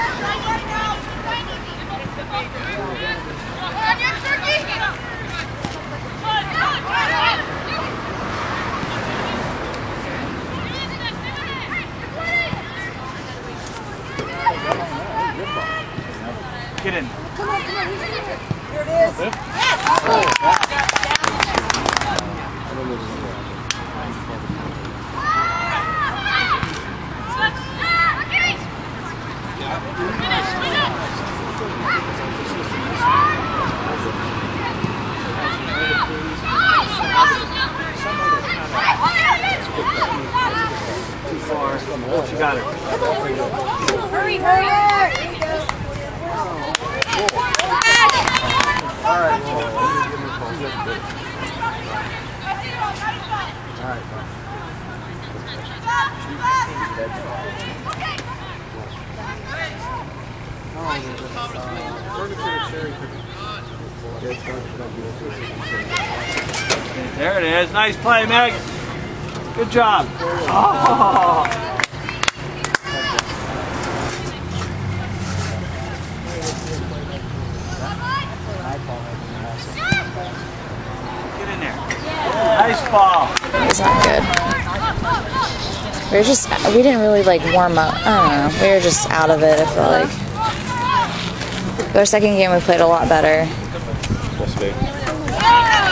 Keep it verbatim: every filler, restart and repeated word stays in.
Get in. Come on, come on. Here it is. Yes. Too far. She got it. Hurry, hurry. All right, well, give me a call. All right, bye. There it is. Nice play, Meg. Good job. Oh. Get in there. Nice ball. It's not good. We were just, we didn't really like warm up. I don't know. We were just out of it, I feel like. Our second game we played a lot better. Yes, babe.